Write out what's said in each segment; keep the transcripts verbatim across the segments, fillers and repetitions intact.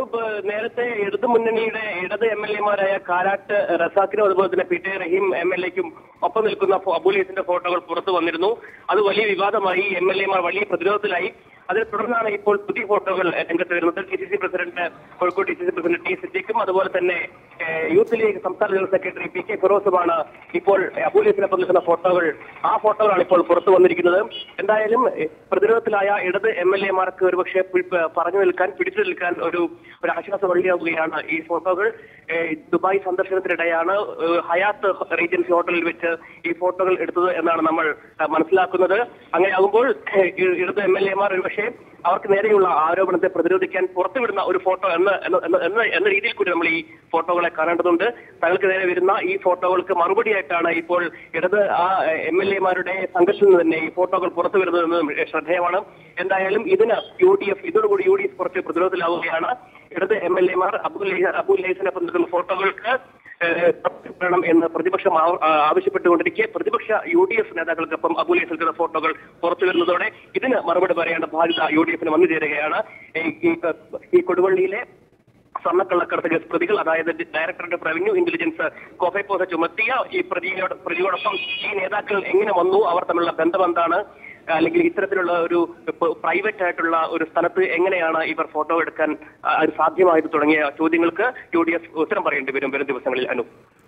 അനൂപ്, നേരത്തെ ഇടതു മുന്നണിയുടെ ഇടത് എം എൽ എമാരായ കാരാട്ട് റസാഖിനും അതുപോലെ തന്നെ പി ടി റഹീം എം എൽ എക്കും ഒപ്പം നിൽക്കുന്ന അബു ലൈസിന്റെ ഫോട്ടോകൾ പുറത്തു വന്നിരുന്നു. അത് വലിയ വിവാദമായി. എം എൽ എമാർ വലിയ പ്രതിരോധത്തിലായി. അതിനെ തുടർന്നാണ് ഇപ്പോൾ പുതിയ ഫോട്ടോകൾ രംഗത്ത് വരുന്നത്. D C C president Kozhikode D C C president T സിദ്ദീഖും അതുപോലെ തന്നെ യൂത്ത് ലീഗ് സംസ്ഥാന ജനറൽ സെക്രട്ടറി പി കെ ഫിറോസുമാണ് ഇപ്പോൾ അബു ലൈസിനൊപ്പം നിൽക്കുന്ന ഫോട്ടോകൾ. ആ ഫോട്ടോകളാണ് ഇപ്പോൾ പുറത്തു വന്നിരിക്കുന്നത്. എന്തായാലും പ്രതിരോധത്തിലായ ഇടത് എം എൽ എമാർക്ക് ഒരുപക്ഷെ പറഞ്ഞു നിൽക്കാൻ പിടിച്ചു നിൽക്കാൻ ഒരു ഒരു ആശ്വാസ വഴിയാവുകയാണ് ഈ ഫോട്ടോകൾ. ദുബായ് സന്ദർശനത്തിനിടെയാണ് ഹയാത്ത് റീജൻസി ഹോട്ടലിൽ വെച്ച് ഈ ഫോട്ടോകൾ എടുത്തത് എന്നാണ് നമ്മൾ മനസ്സിലാക്കുന്നത്. അങ്ങനെയാകുമ്പോൾ ഇടത് എം എൽ എമാർ ഒരുപക്ഷെ അവർക്ക് നേരെയുള്ള ആരോപണത്തെ പ്രതിരോധിക്കാൻ പുറത്തുവിടുന്ന ഒരു ഫോട്ടോ എന്ന എന്ന രീതിയിൽ കൂടി നമ്മൾ ഈ ഫോട്ടോകളെ കാണേണ്ടതുണ്ട്. തങ്ങൾക്ക് നേരെ വരുന്ന ഈ ഫോട്ടോകൾക്ക് മറുപടിയായിട്ടാണ് ഇപ്പോൾ ഇടത് ആ എം എൽ എമാരുടെ സംഘത്തിൽ നിന്ന് തന്നെ ഈ ഫോട്ടോകൾ പുറത്തു വരുന്നതെന്ന് ശ്രദ്ധേയമാണ്. എന്തായാലും ഇതിന് യു ഡി എഫ് ഇതോടുകൂടി യു ഡി എഫ് കുറച്ച് പ്രതിരോധത്തിലാവുകയാണ്. ഇടത് എം എൽ എമാർ അബു അബു ലൈസിനൊപ്പം നിൽക്കുന്ന ഫോട്ടോകൾക്ക് ണം എന്ന് പ്രതിപക്ഷം ആവശ്യപ്പെട്ടുകൊണ്ടിരിക്കെ പ്രതിപക്ഷ യു ഡി എഫ് നേതാക്കൾക്കൊപ്പം അബു ലൈസ് നിൽക്കുന്ന ഫോട്ടോകൾ പുറത്തു വരുന്നതോടെ ഇതിന് മറുപടി പറയേണ്ട ബാധ്യത യു ഡി എഫിന് വന്നു ചേരുകയാണ്. ഈ കൊടുവള്ളിയിലെ സ്വർണ്ണക്കള്ളക്കടത്ത് കേസ് പ്രതികൾ, അതായത് directorate of revenue intelligence COFEPOSA ചുമത്തിയ ഈ പ്രതിയോട് പ്രതിയോടൊപ്പം ഈ നേതാക്കൾ എങ്ങനെ വന്നു, അവർ തമ്മിലുള്ള ബന്ധം എന്താണ്, അല്ലെങ്കിൽ ഇത്തരത്തിലുള്ള ഒരു പ്രൈവറ്റ് ആയിട്ടുള്ള ഒരു സ്ഥലത്ത് എങ്ങനെയാണ് ഇവർ ഫോട്ടോ എടുക്കാൻ അത് സാധ്യമായത് തുടങ്ങിയ ചോദ്യങ്ങൾക്ക് യു ഡി എഫ് ഉത്തരം പറയേണ്ടി വരും വരും ദിവസങ്ങളിൽ. അനു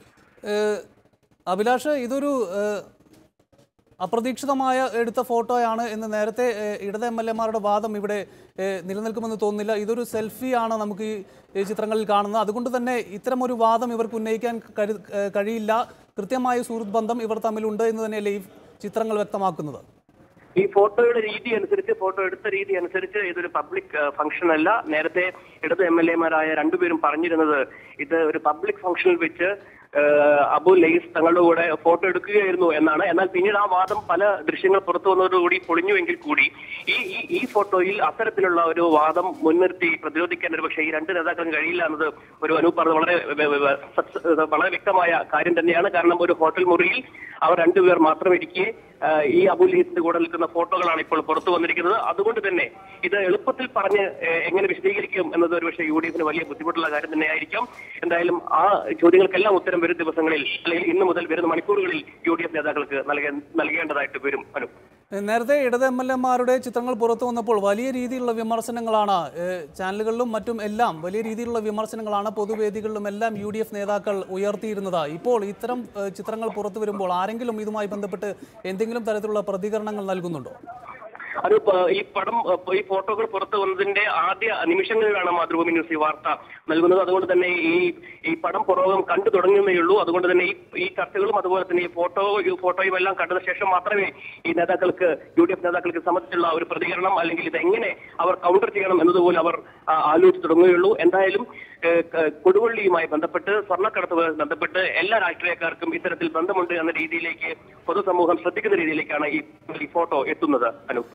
അഭിലാഷ്, ഇതൊരു അപ്രതീക്ഷിതമായ എടുത്ത ഫോട്ടോയാണ് എന്ന് നേരത്തെ ഇടത് എം എൽ എമാരുടെ വാദം ഇവിടെ നിലനിൽക്കുമെന്ന് തോന്നുന്നില്ല. ഇതൊരു സെൽഫിയാണ് നമുക്ക് ഈ ചിത്രങ്ങളിൽ കാണുന്നത്. അതുകൊണ്ട് തന്നെ ഇത്തരമൊരു വാദം ഇവർക്ക് ഉന്നയിക്കാൻ കഴിയില്ല. കൃത്യമായ സുഹൃത്ത് ബന്ധം ഇവർ തമ്മിലുണ്ട് എന്ന് തന്നെയല്ലേ ഈ ചിത്രങ്ങൾ വ്യക്തമാക്കുന്നത്? ഈ ഫോട്ടോയുടെ രീതി അനുസരിച്ച്, ഫോട്ടോ എടുത്ത രീതി അനുസരിച്ച് ഇതൊരു പബ്ലിക് ഫംഗ്ഷൻ അല്ല. നേരത്തെ ഇടത് എം എൽ എമാരായ രണ്ടുപേരും പറഞ്ഞിരുന്നത് ഇത് ഒരു പബ്ലിക് ഫംഗ്ഷനിൽ വെച്ച് അബു ലൈസ് തങ്ങളുടെ കൂടെ ഫോട്ടോ എടുക്കുകയായിരുന്നു എന്നാണ്. എന്നാൽ പിന്നീട് ആ വാദം പല ദൃശ്യങ്ങൾ പുറത്തു വന്നതോടുകൂടി പൊളിഞ്ഞുവെങ്കിൽ കൂടി ഈ ഈ ഫോട്ടോയിൽ അത്തരത്തിലുള്ള ഒരു വാദം മുൻനിർത്തി പ്രതിരോധിക്കാൻ ഒരു പക്ഷേ ഈ രണ്ട് നേതാക്കൾക്കും കഴിയില്ല എന്നത് ഒരു അനൂപ് പറഞ്ഞത് വളരെ വളരെ വ്യക്തമായ കാര്യം തന്നെയാണ്. കാരണം ഒരു ഹോട്ടൽ മുറിയിൽ അവർ രണ്ടുപേർ മാത്രം ഇരിക്കെ ഈ അബു ലൈസിന്റെ കൂടെ നിൽക്കുന്ന ഫോട്ടോകളാണ് ഇപ്പോൾ പുറത്തു വന്നിരിക്കുന്നത്. അതുകൊണ്ട് തന്നെ ഇത് എളുപ്പത്തിൽ പറഞ്ഞ് എങ്ങനെ വിശദീകരിക്കും എന്നത് ഒരുപക്ഷെ യു ഡി എഫിന് വലിയ ബുദ്ധിമുട്ടുള്ള കാര്യം തന്നെയായിരിക്കാം. എന്തായാലും ആ ചോദ്യങ്ങൾക്കെല്ലാം ഉത്തരം വരും ദിവസങ്ങളിൽ അല്ലെങ്കിൽ ഇന്നു മുതൽ വരുന്ന മണിക്കൂറുകളിൽ യു ഡി എഫ് നേതാക്കൾക്ക് നൽകേണ്ടതായിട്ട് വരും. അനു, നേരത്തെ ഇടത് എം എൽ എമാരുടെ ചിത്രങ്ങൾ പുറത്തു വന്നപ്പോൾ വലിയ രീതിയിലുള്ള വിമർശനങ്ങളാണ് ചാനലുകളിലും മറ്റും എല്ലാം വലിയ രീതിയിലുള്ള വിമർശനങ്ങളാണ് പൊതുവേദികളിലും എല്ലാം യു ഡി എഫ് നേതാക്കൾ ഉയർത്തിയിരുന്നത്. ഇപ്പോൾ ഇത്തരം ചിത്രങ്ങൾ പുറത്തു വരുമ്പോൾ ആരെങ്കിലും ഇതുമായി ബന്ധപ്പെട്ട് എന്തെങ്കിലും തരത്തിലുള്ള പ്രതികരണങ്ങൾ നൽകുന്നുണ്ടോ? അത് ഈ പടം ഈ ഫോട്ടോകൾ പുറത്തു വന്നതിന്റെ ആദ്യ നിമിഷങ്ങളിലാണ് മാതൃഭൂമി ന്യൂസ് ഈ വാർത്ത നൽകുന്നത്. അതുകൊണ്ട് തന്നെ ഈ ഈ പടം പുറകം കണ്ടു തുടങ്ങുന്നേ ഉള്ളൂ. അതുകൊണ്ട് തന്നെ ഈ ഈ ചർച്ചകളും അതുപോലെ തന്നെ ഈ ഫോട്ടോ ഫോട്ടോയും എല്ലാം കണ്ടതിന് ശേഷം മാത്രമേ ഈ നേതാക്കൾക്ക് യു ഡി എഫ് നേതാക്കൾക്ക് സംബന്ധിച്ചുള്ള ഒരു പ്രതികരണം അല്ലെങ്കിൽ ഇതെങ്ങനെ അവർ കൗണ്ടർ ചെയ്യണം എന്നതുപോലെ അവർ ആലോചിച്ച് തുടങ്ങുകയുള്ളൂ. എന്തായാലും കൊടുവള്ളിയുമായി ബന്ധപ്പെട്ട് സ്വർണ്ണക്കടത്തുമായി ബന്ധപ്പെട്ട് എല്ലാ രാഷ്ട്രീയക്കാർക്കും ഇത്തരത്തിൽ ബന്ധമുണ്ട് എന്ന രീതിയിലേക്ക് പൊതുസമൂഹം ശ്രദ്ധിക്കുന്ന രീതിയിലേക്കാണ് ഈ ഫോട്ടോ എത്തുന്നത്. അനു